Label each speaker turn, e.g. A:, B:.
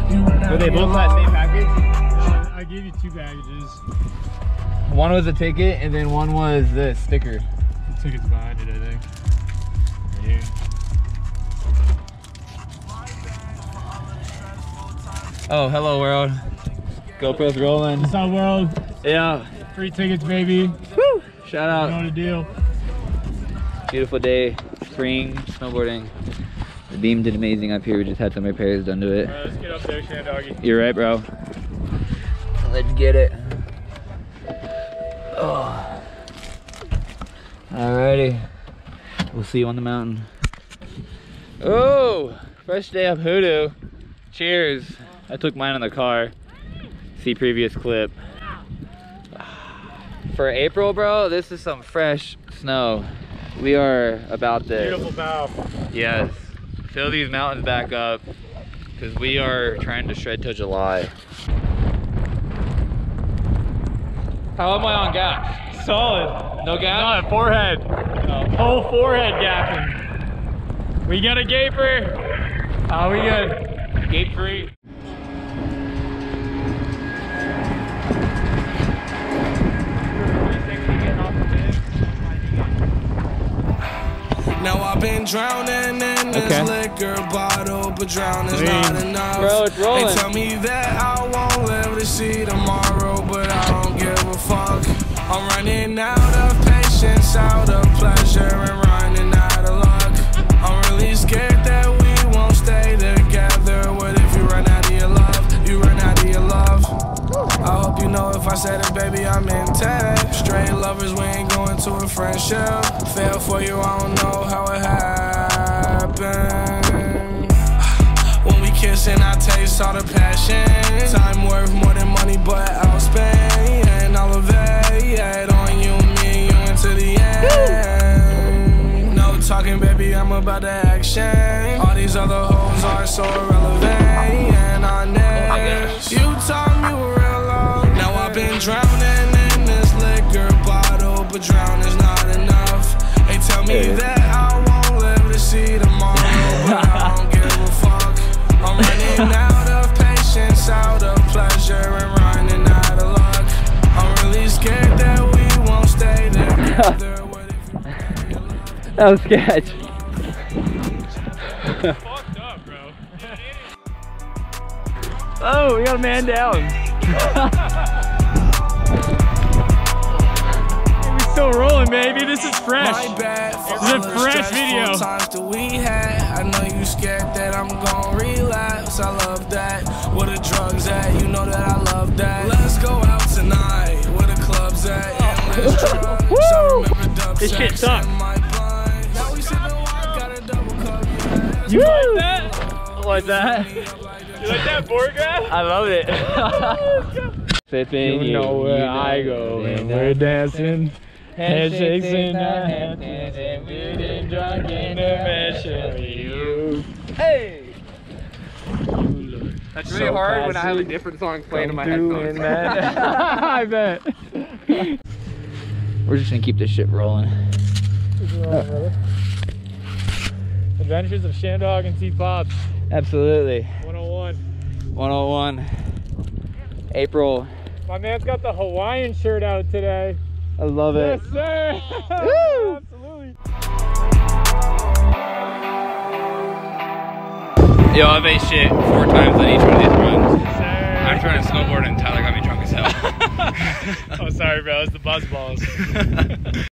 A: Were they both that same package?
B: I gave you 2 packages.
A: One was a ticket and then one was the sticker.
B: The ticket's behind it, I think. Yeah.
A: Oh, hello world. GoPro's rolling.
B: What's up, world?
A: Yeah.
B: Free tickets, baby.
A: Woo! Shout out.
B: You know the deal.
A: Beautiful day, spring, snowboarding. The beam did amazing up here. We just had some repairs done to it.
B: Alright, let's get up there, Shandoggy.
A: You're right, bro. Let's get it. Oh. Alrighty. We'll see you on the mountain. Oh, fresh day up Hoodoo. Cheers. I took mine in the car. See previous clip. For April, bro, this is some fresh snow. We are about to...
B: Beautiful bow.
A: Yes. Fill these mountains back up because we are trying to shred till July. How am I on gas?
B: Solid.
A: No gas?
B: Not forehead.
A: No.
B: Whole forehead gapping. We got a gaper. Oh, we good.
A: Gate free.
C: Now I've been drowning in this liquor bottle, but drowning's not enough.
A: Bro, it's rolling.
C: They tell me that I won't live to see tomorrow, but I don't give a fuck. I'm running out of patience, out of pleasure, and running out of luck. I'm really scared that we won't stay together. What if you run out of your love? You run out of your love. I hope you know if I said it, baby, I'm intact. Straight lovers, we ain't going to a friendship. Fail for you, I don't know how it happened. When we kiss and I taste all the passion. Time worth more than money, but I'll spend all of it on you and me, you into the end. No talking, baby, I'm about the action. All these other hoes are so irrelevant. And honest, you taught me we're real love. Now I've been drowning in this liquor bottle, but drowning's not enough. They tell me that I won't live to see tomorrow, but I don't give a fuck. I'm running out of patience, out of pleasure, and running out of luck. I'm really scared that we won't stay together. What if you pay your love?
A: That was sketch.
B: Fucked up, bro.
A: Oh, we got a man down.
B: We're still rolling, baby. This is fresh.
C: My bad for
B: This is
C: all
B: a
C: the
B: fresh
C: stressful
B: video.
C: times that we had. I know you scared that I'm gon' relapse. I love that. Where the drugs at? You know that I love that. Let's go out tonight. Where the clubs at? Endless drugs. I remember dub
B: This shit
C: sex
B: sucks.
C: in my blunt. Now we sippin' wine, got a double cup. Yeah,
B: You like that?
A: Like that?
B: You like that board graph?
A: I love it.
B: You know where I go and we're dancing. Handshakes in our hands and getting drunk in the mansion with you.
A: Hey!
D: That's really hard when I have a different song playing in my headphones.
B: I bet.
A: We're just gonna keep this shit rolling.
B: Adventures of Shandog and T Pops.
A: Absolutely.
B: 101.
A: 101. April.
B: My man's got the Hawaiian shirt out today.
A: I love it.
B: Yes, sir.
A: Woo!
B: Absolutely.
D: Yo, I've ate shit 4 times on each one of these runs.
B: Yes, sir.
D: I'm trying to snowboard and Tyler got me drunk as hell.
B: Oh, sorry, bro. It's the buzz balls.